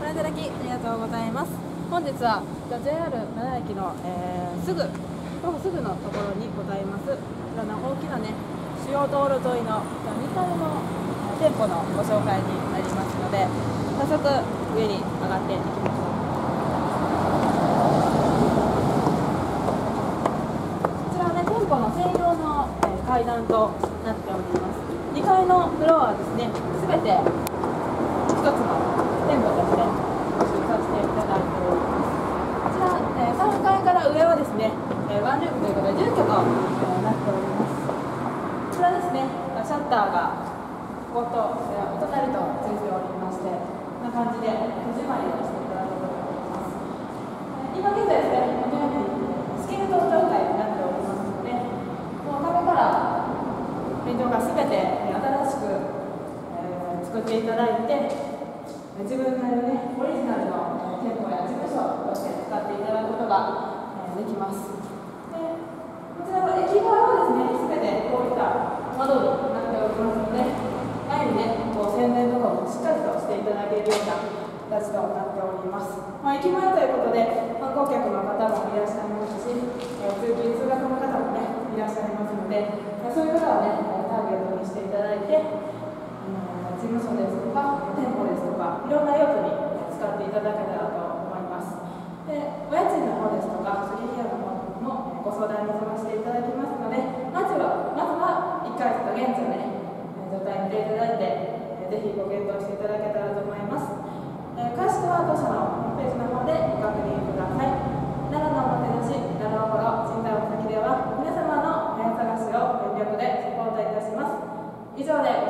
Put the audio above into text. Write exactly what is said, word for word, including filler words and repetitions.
覧いただきありがとうございます。本日は ジェイアール 奈良駅の、えー、すぐ徒歩すぐのところにございますこちらの大きなね主要道路沿いのにかいの店舗のご紹介になりますので、早速上に上がっていきましょう。こちらはね、店舗の専用の、えー、階段となっております。にかいのフロアはですね、すべてひとつの店舗としてご収させていただいております。こちら、えー、さんがいから上はですね、えー、ワンルームということで住居と、えー、なっております。こちらですね、シャッターがここと、えー、お隣とついておりまして、こんな感じで戸締まりをしていただくことができます。えー、今現在ですね、このようにスケルトン状態になっておりますので、もう壁から天井がすべて新しく、えー、作っていただいて、自分なりの、ね、オリジナルの店舗や事務所として使っていただくことが、えー、できます。でこちらの駅側はですね、すべてこういった窓になっておりますので、前にね、こう宣伝とかもしっかりとしていただけるような形となっております。まあ、駅前ということで、観光客の方もいらっしゃいますし、えー、通勤・通学の方もね、いらっしゃいますので、そういう方はね、ターゲットにしていただいて、事務所ですとか、店舗ですとか、いろんな用途に使っていただけたらと思います。で、お家賃の方ですとか、初期費用の方もご相談に乗らせていただきますので、まずは、まずはいっかげつと現地のね、状態に見ていただいて、ぜひご検討していただけたらと思います。詳しくは当社のホームページの方でご確認ください。奈良のおもてなし、奈良おころ、新大お先では、皆様の部屋探しを全力でサポートいたします。以上で